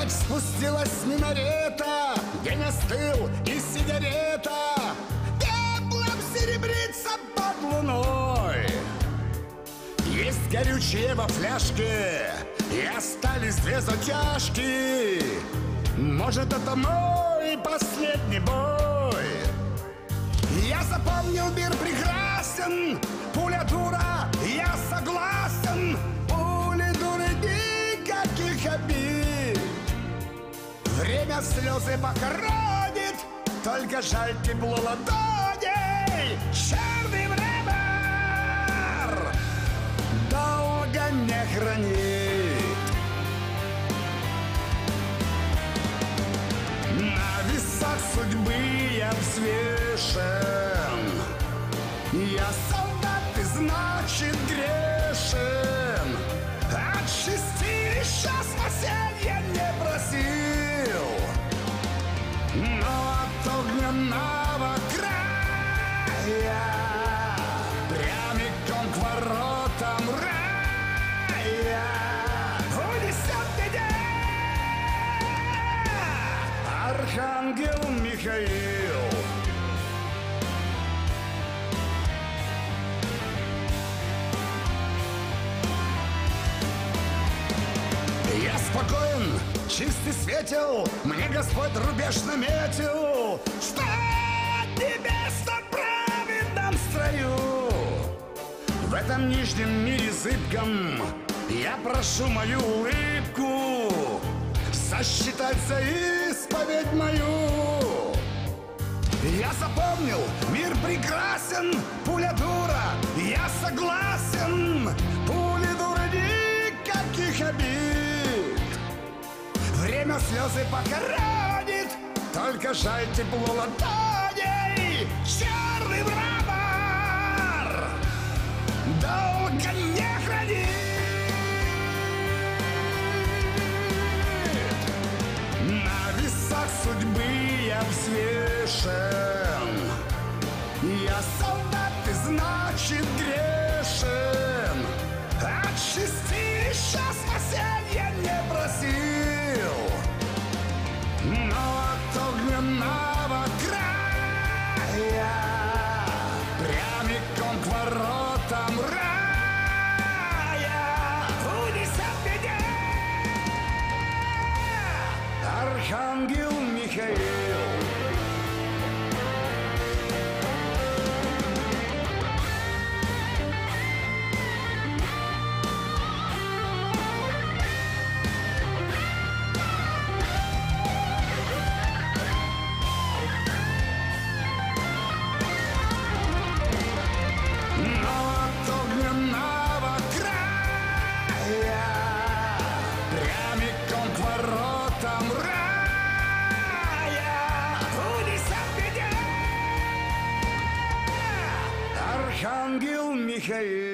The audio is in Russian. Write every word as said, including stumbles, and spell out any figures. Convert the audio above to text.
Спустилась с минарета, день остыл и сигарета пеплом серебрится под луной. Есть горючее во фляжке, и остались две затяжки. Может, это мой последний бой. Я запомнил, мир прекрасен, пуля дура, я согласен. Пули дуры, никаких обид. Время слезы похоронит, только жаль тепло ладоней. Черный мрамор долго не хранит. На весах судьбы я взвешен. Я солдат и значит грешен. От чистилища спасенья не просил, но от огненного края прямиком к воротам рая унесет меня архангел Михаил. Я спокоен, чистый светил, мне Господь рубеж наметил. Встать небесно в праведном строю. В этом нижнем мире зыбком я прошу мою улыбку сосчитать за исповедь мою. Я запомнил, мир прекрасен, пуля дура, я согласен. Пули дура, никаких обид. Время слезы похоронит, только жаль тепло ладоней. Черный мрамор долго не хранит. На весах судьбы я взвешен. Я солдат и значит грешен. От чистилища спасенья не просил, но от огненного края прямиком к воротам рая унесет меня архангел Михаил. Архангел Михаил.